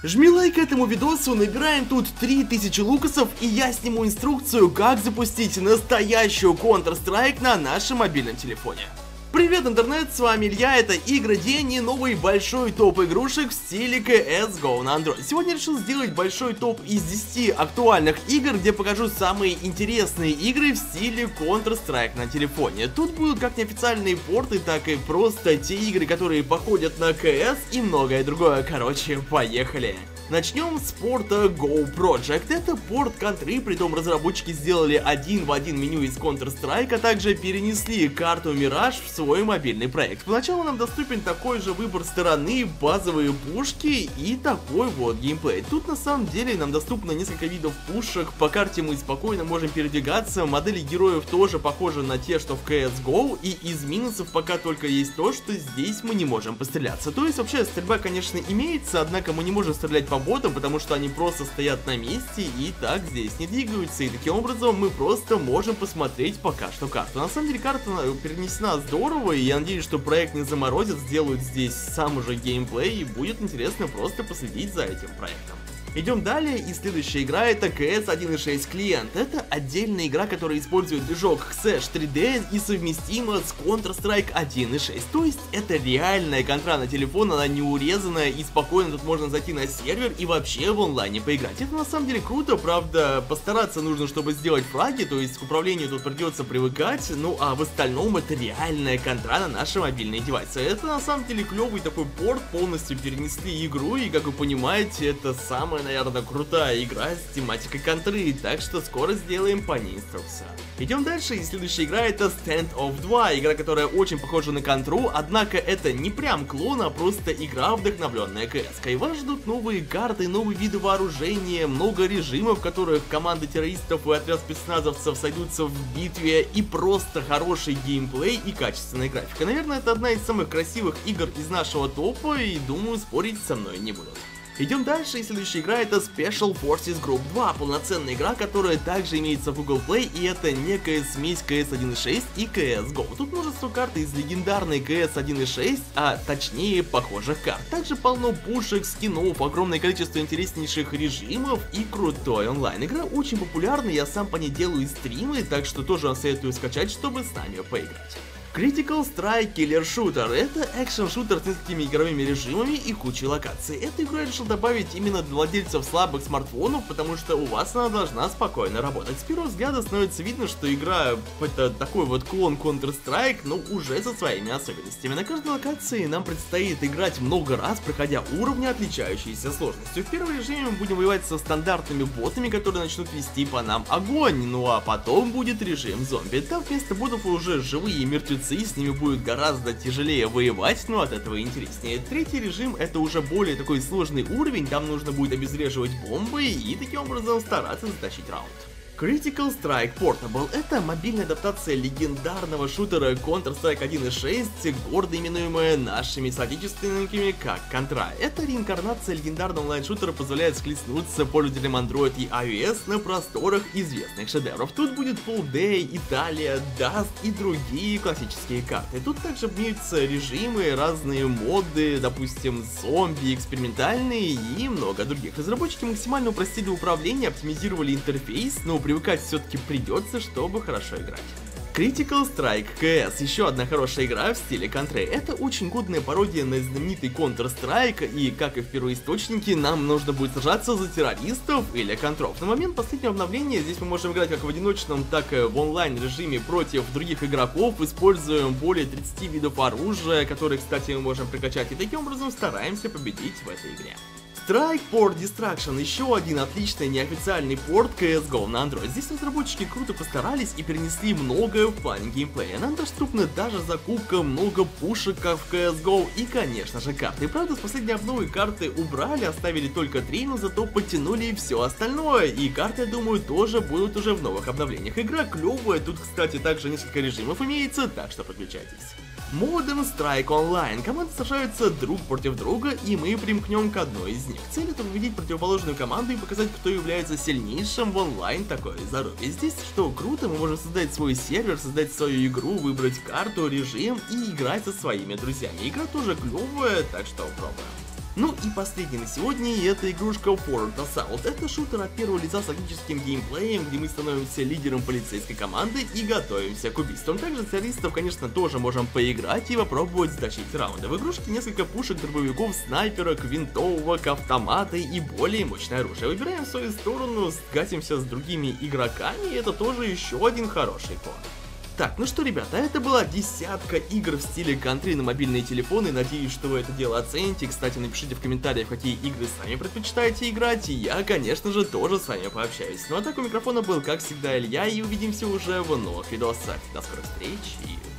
Жми лайк этому видосу, набираем тут 3000 лукасов, и я сниму инструкцию, как запустить настоящую Counter-Strike на нашем мобильном телефоне. Привет, интернет, с вами Илья, это Игры День и новый большой топ игрушек в стиле CSGO на Android. Сегодня решил сделать большой топ из 10 актуальных игр, где покажу самые интересные игры в стиле Counter-Strike на телефоне. Тут будут как неофициальные порты, так и просто те игры, которые походят на CS и многое другое. Короче, поехали! Начнем с порта Go Project. Это порт контры, притом разработчики сделали один в один меню из Counter-Strike, а также перенесли карту Mirage в свой мобильный проект. Поначалу нам доступен такой же выбор стороны, базовые пушки и такой вот геймплей. Тут на самом деле нам доступно несколько видов пушек, по карте мы спокойно можем передвигаться, модели героев тоже похожи на те, что в CSGO, и из минусов пока только есть то, что здесь мы не можем постреляться. То есть вообще стрельба, конечно, имеется, однако мы не можем стрелять по ботам, потому что они просто стоят на месте и так здесь не двигаются, и таким образом мы просто можем посмотреть пока что карту. На самом деле карта перенесена здорово, и я надеюсь, что проект не заморозит, сделают здесь сам уже геймплей, и будет интересно просто последить за этим проектом. Идем далее, и следующая игра это CS 1.6 клиент. Это отдельная игра, которая использует движок Xesh 3D и совместима с Counter-Strike 1.6. То есть это реальная контра на телефон, она не урезанная, и спокойно тут можно зайти на сервер и вообще в онлайне поиграть. Это на самом деле круто, правда постараться нужно, чтобы сделать флаги, то есть к управлению тут придется привыкать, ну а в остальном это реальная контра на наши мобильные девайсы. Это на самом деле клевый такой порт, полностью перенесли игру, и как вы понимаете, это самая, наверное, крутая игра с тематикой контры, так что скоро сделаем по ней инструкцию. Идем дальше, и следующая игра это Standoff 2, игра, которая очень похожа на контру, однако это не прям клон, а просто игра, вдохновленная CS. И вас ждут новые карты, новые виды вооружения, много режимов, в которых команды террористов и отряд спецназовцев сойдутся в битве, и просто хороший геймплей и качественная графика. Наверное, это одна из самых красивых игр из нашего топа, и думаю, спорить со мной не будут. Идем дальше, и следующая игра это Special Forces Group 2, полноценная игра, которая также имеется в Google Play, и это некая смесь CS 1.6 и CSGO. Тут множество карт из легендарной CS 1.6, а точнее похожих карт. Также полно пушек, скинов, огромное количество интереснейших режимов и крутой онлайн. Игра очень популярна, я сам по ней делаю стримы, так что тоже вам советую скачать, чтобы с нами поиграть. Critical Strike Killer Shooter — это экшен-шутер с несколькими игровыми режимами и кучей локаций. Эту игру я решил добавить именно для владельцев слабых смартфонов, потому что у вас она должна спокойно работать. С первого взгляда становится видно, что игра это такой вот клон Counter-Strike, но уже со своими особенностями. На каждой локации нам предстоит играть много раз, проходя уровни, отличающиеся сложностью. В первом режиме мы будем воевать со стандартными ботами, которые начнут вести по нам огонь, ну а потом будет режим зомби. Там вместо ботов уже живые мертвецы, и с ними будет гораздо тяжелее воевать, но от этого интереснее. Третий режим это уже более такой сложный уровень, там нужно будет обезвреживать бомбы и таким образом стараться затащить раунд. Critical Strike Portable — это мобильная адаптация легендарного шутера Counter-Strike 1.6, гордо именуемая нашими соотечественниками как Контра. Эта реинкарнация легендарного онлайн-шутера позволяет схлестнуться пользователям Android и iOS на просторах известных шедевров. Тут будет Full Day, Италия, Dust и другие классические карты. Тут также имеются режимы, разные моды, допустим, зомби, экспериментальные и много других. Разработчики максимально упростили управление, оптимизировали интерфейс, но привыкать все-таки придется, чтобы хорошо играть. Critical Strike CS — еще одна хорошая игра в стиле контры. Это очень годная пародия на знаменитый Counter-Strike, и, как и в первоисточнике, нам нужно будет сражаться за террористов или контров. На момент последнего обновления здесь мы можем играть как в одиночном, так и в онлайн режиме против других игроков, используем более 30 видов оружия, которые, кстати, мы можем прокачать, и таким образом стараемся победить в этой игре. Strike Port Destruction — еще один отличный неофициальный порт CSGO на Android. Здесь разработчики круто постарались и перенесли многое в плане геймплея. Нам доступна даже закупка, много пушек как в CSGO и, конечно же, карты. Правда, с последней обновы карты убрали, оставили только 3, но зато подтянули все остальное. И карты, я думаю, тоже будут уже в новых обновлениях. Игра клевая, тут, кстати, также несколько режимов имеется, так что подключайтесь. Modern Strike Online. Команды сражаются друг против друга, и мы примкнем к одной из них. Цель — это победить противоположную команду и показать, кто является сильнейшим в онлайн такой зарубе. Здесь что круто, мы можем создать свой сервер, создать свою игру, выбрать карту, режим и играть со своими друзьями. Игра тоже клевая, так что пробуем. Ну и последний на сегодня, и это игрушка Forward Assault. Это шутер от первого лица с логическим геймплеем, где мы становимся лидером полицейской команды и готовимся к убийствам. Также террористов, конечно, тоже можем поиграть и попробовать затащить раунды. В игрушке несколько пушек, дробовиков, снайперок, винтовок, автоматы и более мощное оружие. Выбираем свою сторону, скатимся с другими игроками, и это тоже еще один хороший ход. Так, ну что, ребята, это была десятка игр в стиле кантри на мобильные телефоны. Надеюсь, что вы это дело оцените. Кстати, напишите в комментариях, какие игры сами предпочитаете играть, и я, конечно же, тоже с вами пообщаюсь. Ну а так, у микрофона был, как всегда, Илья, и увидимся уже в новых видосах. До скорых встреч и